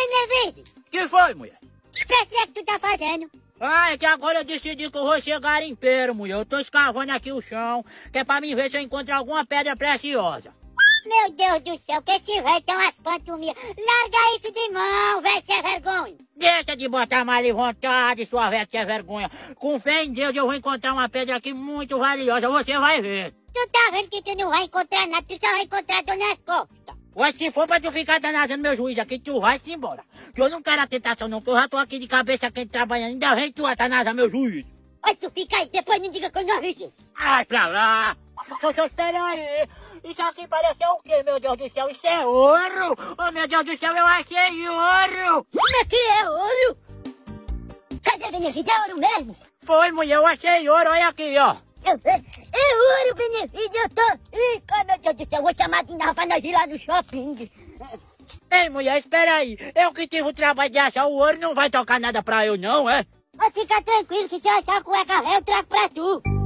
Benevides, Que foi, mulher? que pesquisa que tu tá fazendo? Ah, é que agora eu decidi que eu vou ser garimpeiro, mulher. Eu tô escavando aqui o chão, que é pra mim ver se eu encontro alguma pedra preciosa. Meu Deus do céu, que esse velho tem umas panturminhas. Larga isso de mão, velho, sem vergonha. Deixa de botar mal em vontade, sua velha que é vergonha. Com fé em Deus eu vou encontrar uma pedra aqui muito valiosa, você vai ver. Tu tá vendo que tu não vai encontrar nada, tu só vai encontrar dor nas costas. Mas se for pra tu ficar danazando meu juiz aqui, tu vai-se embora. Que eu não quero a tentação não, que eu já tô aqui de cabeça quente trabalhando, ainda vem tu atanazar meu juiz. Mas tu fica aí, depois não diga que eu não avisei. Ai, pra lá. Espera aí. Isso aqui parece o quê, meu Deus do céu? Isso é ouro! Oh, meu Deus do céu, eu achei ouro! Como é que é ouro? Cadê, Benevides? É ouro mesmo? Foi, mulher, eu achei ouro, olha aqui, ó. É ouro, Benevides, eu tô... Ih, meu Deus do céu, vou chamar de Nava pra nós ir lá no shopping. Ei, mulher, espera aí. Eu que tive o trabalho de achar o ouro, não vai tocar nada pra eu não, é? Mas fica tranquilo que se eu achar a cueca velha, eu trago pra tu.